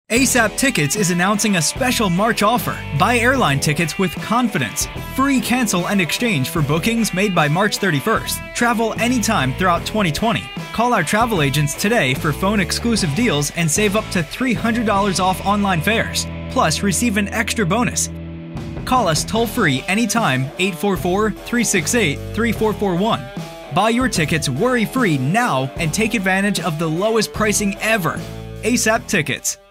ASAP Tickets is announcing a special March offer. Buy airline tickets with confidence. Free cancel and exchange for bookings made by March 31st. Travel anytime throughout 2020. Call our travel agents today for phone exclusive deals and save up to $300 off online fares. Plus, receive an extra bonus. Call us toll-free anytime, 844-368-3441. Buy your tickets worry-free now and take advantage of the lowest pricing ever. ASAP Tickets.